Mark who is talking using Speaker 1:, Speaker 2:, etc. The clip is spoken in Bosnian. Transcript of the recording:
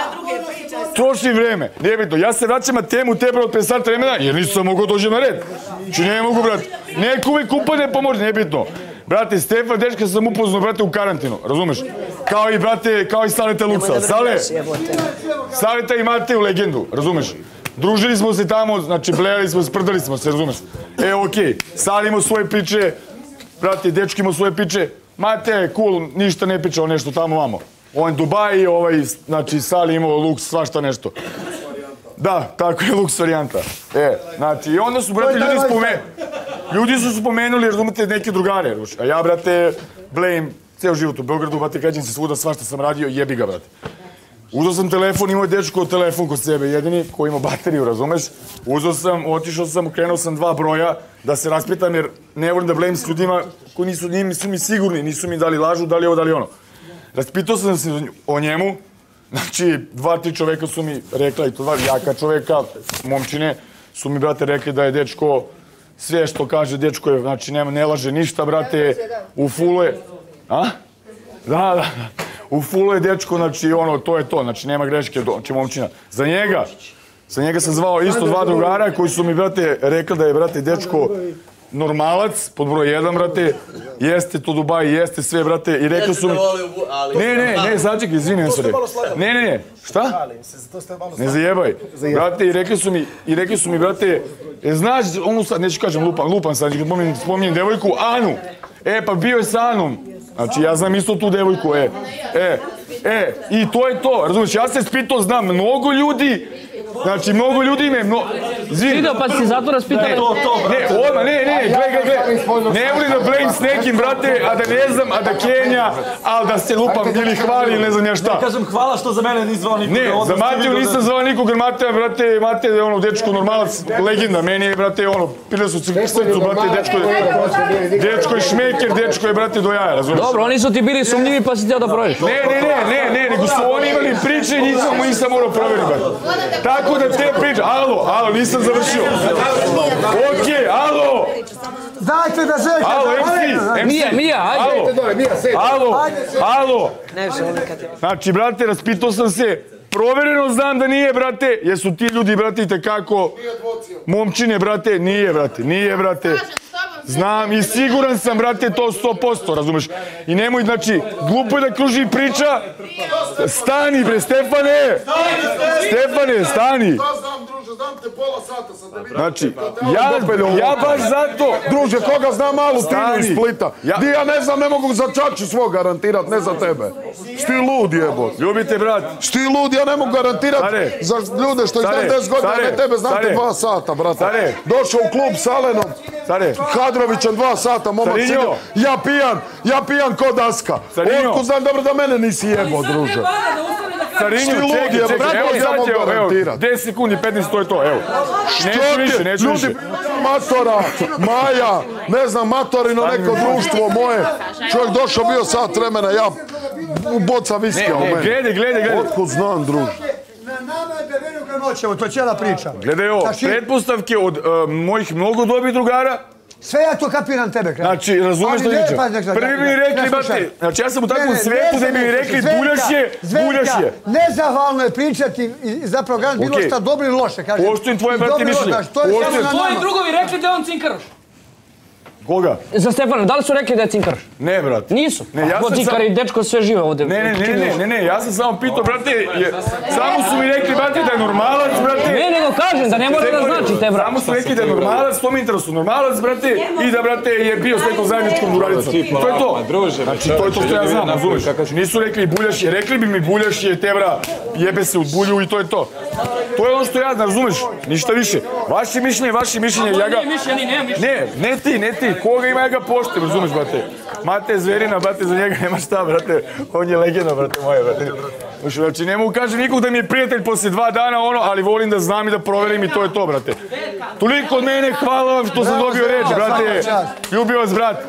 Speaker 1: Troši vreme, nije bitno. Ja se vraćam na temu tebe od 5 sata vremena, jer nisam mogao dođem na red. Či ne mogu, brate. Neko uvijek upadne pomoći, nije bitno. Brate, Stefan, dečka sam upoznao, brate, u karantinu, razumeš? Kao i, brate, kao i Saleta Luksa. Saleta i Mateju legendu, razumeš? Družili smo se tamo, znači, blejali smo, sprdali smo se, razumeš? Okej, Sali imao svoje priče, brate, dečki imao svoje priče. Mate, cool, ništa ne pričao nešto tamo vamo. On Dubaj, znači, Sali imao Luks, svašta nešto. Da, tako je Luks varijanta. Znači, i onda su, brate, ljudi su spomenuli, razumete, neke drugare, a ja, brate, blejim ceo život u Beogradu, brate, kađem se svuda, svašta sam radio, jebi ga, brate. Uzao sam telefon, imao je dečko telefon kod sebe, jedini koji ima bateriju, razumeš? Uzao sam, otišao sam, okrenuo sam 2 broja da se raspitam, jer ne volim da blejim s ljudima koji nisu mi sigurni, nisu mi dali lažu, da li ovo, da li ono. Raspitao sam se o njemu, znači 2-3 čoveka su mi rekla, i to 2 jaka čoveka, momčine, su mi, brate, rekli da je dečko, sve što kaže dečko je, znači ne laže ništa, brate, u fullu je... A? Da. U fullu je dečko, znači ono, to je to, znači nema greške, znači momčina. Za njega sam zvao isto 2 drugara koji su mi, brate, rekli da je, brate, dečko normalac, pod broj 1, brate, jeste to Dubaj, jeste sve, brate, i rekli su mi... Ne, sačekaj, izvini, ne, šta? Ne zajebaj. Brate, i rekli su mi, brate, znaš, onu sad, neću kažem lupan sad, spominjem devojku, Anu. Pa bio je sa Anom. Znači, ja znam isto tu devojku, i to je to, razumiješ, ja se spitao, znam, mnogo ljudi, znači, mnogo ljudi me,
Speaker 2: Vidio, pa si zato raspitali?
Speaker 1: Ne volim da blejim s nekim, brate, a da ne znam, a da Kenja, ali da se lupam ili hvali ili ne znam ja šta.
Speaker 3: Ne kažem hvala što za mene nisi zvao nikoga.
Speaker 1: Ne, za Mateju nisam zvao nikoga, jer Mate je ono, dečko normalac, legenda, meni je, brate, ono, pile su srcu, brate, dečko je šmeker, dečko je, brate, do jaja, razumiješ?
Speaker 2: Dobro, oni su ti bili sumnjivi pa si htio da provjeriš.
Speaker 1: Ne, nego su oni imali priče i nisam morao provjeriti, brate. Tako da te priče, alo, nisam završio. Okej, alo!
Speaker 4: Dajte da Željka...
Speaker 1: Alo, MC!
Speaker 2: Mija, ajde!
Speaker 1: Alo! Znači, brate, raspitao sam se, provjereno znam da nije, brate, jer su ti ljudi, brate, itekako... Momčine, brate, nije, brate. Znam i siguran sam, brate, to 100%, razumeš? I nemoj, znači, glupo je da kruži priča. Stani, bre, Stefane! Stani!
Speaker 5: Znam te pola sata sam da vidim.
Speaker 1: Znači, ja baš zato...
Speaker 5: Druže, koga znam malu Tinu iz Splita? Di ja ne znam, ne mogu za Čaču svog garantirat, ne za tebe. Šti lud jebo.
Speaker 1: Ljubite, brat.
Speaker 5: Šti lud, ja ne mogu garantirat za ljude što ih znam 10 godina, ne tebe znam te 2 sata, brate. Došao u klub s Alenom, Hadrovićem 2 sata, momak sidio. Ja pijan ko daska. Otko znam dobro da mene nisi jebo, druže.
Speaker 1: Šti lud jebo, evo ja mogu garantirat. 10 sekundi, 15, to je to, evo. Neću više.
Speaker 5: Matora, Maja, ne znam, Matorino neko društvo moje. Čovjek došao, bio sat vremena, ja bocam viskija u mene.
Speaker 1: Gledaj.
Speaker 5: Otkud znam, druže.
Speaker 4: Na nama je da verujem ga noćevo, to je cijela priča.
Speaker 1: Gledaj ovo, pretpostavke od mojih mnogo dobrih drugara.
Speaker 4: Sve ja to kapiram tebe, kraj.
Speaker 1: Znači, razumeš što pričam? Prvi bi mi rekli, brate, znači ja sam u takvom svetu da bi mi rekli buljaš je.
Speaker 4: Nezahvalno je pričati i zapravo gledam bilo šta dobro ili loše, kažem.
Speaker 1: Poštujem tvoje, brate, mišljenje.
Speaker 2: Tvoji drugovi rekli da je on cinkaroš.
Speaker 1: Koga?
Speaker 2: Za Stefana, da li su rekli da je cinkaroš?
Speaker 1: Ne, brate.
Speaker 2: Nisu? Ako cinkari, dečko sve žive ovdje.
Speaker 1: Ne, ja sam samo pitao, brate, samo su mi rekli, brate, da je normalac, brate.
Speaker 2: Ne, nego kažem, da ne mora da znači te, brate.
Speaker 1: Samo su rekli da je normalac, to mi interesu, normalac, brate, i da, brate, je bio s nekom zajedničkom drugaricom. To je to. Znači, to je to što ja znam, razumiješ. Nisu rekli buljaš je, rekli bi mi buljaš je, te, bra, jebe se u bulju i to je to. To je ono što ja znam, razumiješ, ništa više. Vaše mišljenje, ja ga... Ne ti, koga ima ja ga poštem, razumiješ, brate. Mate je zverina, brate, za njega nema šta, brate. On je legenda, brate moje, brate. Znači, ne mogu kažem nikog da mi je prijatelj poslije 2 dana, ali volim da znam i da proverim i to je to, brate. Toliko od mene, hvala vam što sam dobio reč, brate. Ljubio vas, brat.